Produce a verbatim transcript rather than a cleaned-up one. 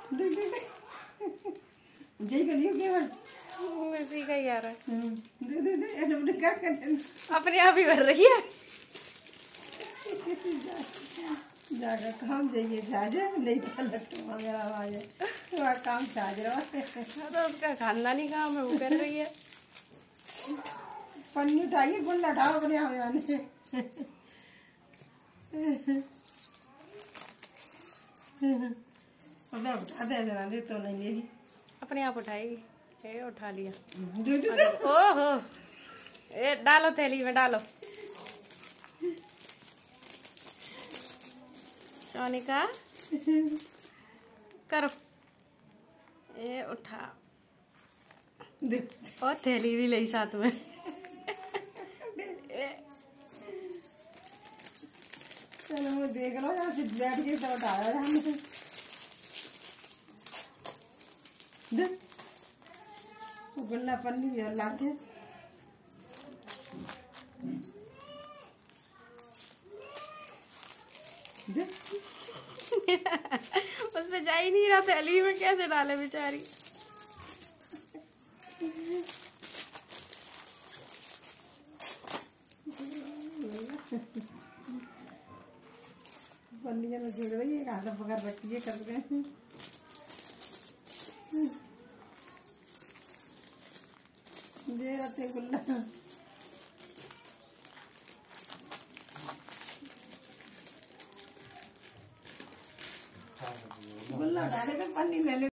देख देख जय करियो केवल इसी का यार है। दे दे दे अपने क्या कर अपने आप ही भर रही है। जाकर काम जाइए साजे नहीं तो लट्टू वगैरह आ जाए तो काम साज रहा है। तो उसका खानदानी काम है, वो कर रही है। पन्नी उठाइए गुल्ला उठाओ अपने यहाँ जाने। उठा उठा दे जरा दे तो नहीं लेगी अपने आप उठाएगी। ए उठा लिया। दे दे दे ओहो ए डालो थैली में डालो। सोनिका करो। ए उठा दे और थैली भी ले साथ में। चलो वो देख लो यहाँ से बैठ के तो उठाया हमने। दे वो गुल्ला पन्नी भी ला के दे। उसमें जा ही नहीं रहा, थैली में कैसे डाले बेचारी। पन्निया में जोड़ रही है, हाथ पकड़ रखी है कर गए। दे रहे गुल्ला।